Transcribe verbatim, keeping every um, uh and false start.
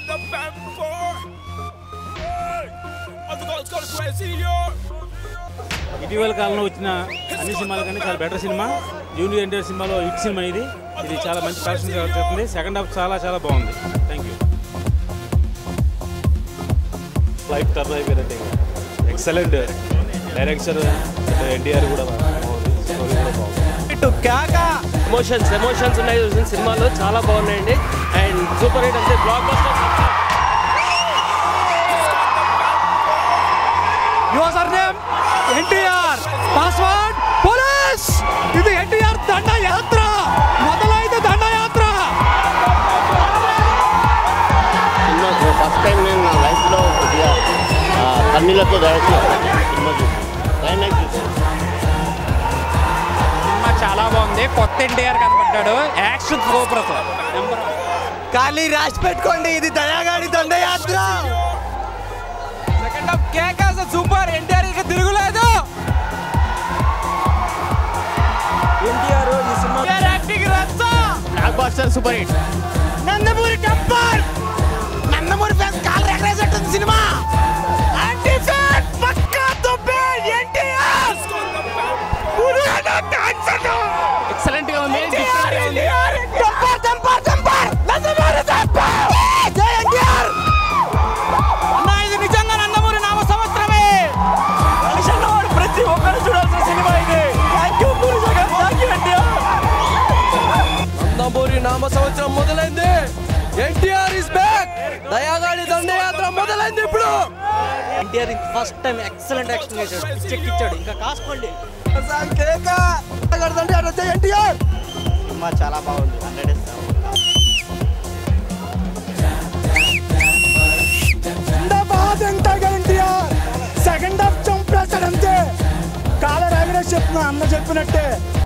ఇటీవల కాలంలో వచ్చిన అన్ని సినిమాల కానీ చాలా బెటర్ సినిమా. జూనియర్ ఎన్టీఆర్ సినిమాలో హిట్ సినిమా ఇది. ఇది చాలా మంచి కలెక్షన్ చేస్తుంది. సెకండ్ హాఫ్ చాలా చాలా బాగుంది. Thank you. లైఫ్ టర్న్ అయిపోయినట్టు ఎక్సలెంట్ డైరెక్షన్. ఎన్టీఆర్ కూడా బాగుంది. స్టోరీ కూడా బాగుంది. ఇటు కేకా ఎమోషన్స్ ఎమోషన్స్ ఉన్నాయి చూసిన సినిమాలో చాలా బాగున్నాయండి. అండ్ సూపర్ హిట్ అంటే blockbuster. Your name NTR password police. ఇది ఎన్టీఆర్ దండయాత్ర. మొదలైంది దండయాత్ర. సినిమా ఫస్ట్ టైం నేను నా లైఫ్లో కొద్దిగా కన్నీళ్ళతో డైరెక్షన్ సినిమా చూసాను. సినిమా చాలా బాగుంది. కొత్త ఎన్టీఆర్ కనబడ్డాడు. Action super. ఖాళీ రాసి పెట్టుకోండి. ఇది దయాగాడి దండయాత్ర. సెకండ్ హాఫ్ కేక సూపర్. ఎన్టీఆర్ ఇక తిరుగులేదు. ఎన్టీఆర్ ఈ సినిమా యాక్టింగ్ రచ్చ. Blockbuster super hit. Nandamuri Temper. Nandamuri fans కాల్ రెగ్రెసేట్ సినిమా. యాంటీ ఫ్యాన్ పక్కా దుబ్బే ఎన్టీఆర్. ఎక్సలెంట్ గా ఉంది. Temper Temper Temper Nandamuri Temper. జై ఎన్టీఆర్. అన్న ఇది నిజంగా నందమూరి నామ సంవత్సరమే. ప్రతి ఒక్కరు చూడాల్సిన సినిమా ఇది. Thank you Puri Jagan. Thank you NTR. Nandamuri నామ సంవత్సరం మొదలైంది. NTR is back. దయాగాడి దండయాత్ర మొదలైంది ఇప్పుడు. NTR first time excellent action చేశాడు. చెక్ ఇచ్చాడు. ఇంకా కాసుకోండి. ఎన్టీఆర్ సినిమా చాలా బాగుంది. హండ్రెడ్ సెకండ్ హాఫ్ చంపేస్తాడు అంతే. కాల రావిరాజ్ చెప్తున్నా అన్న చెప్పినట్టే.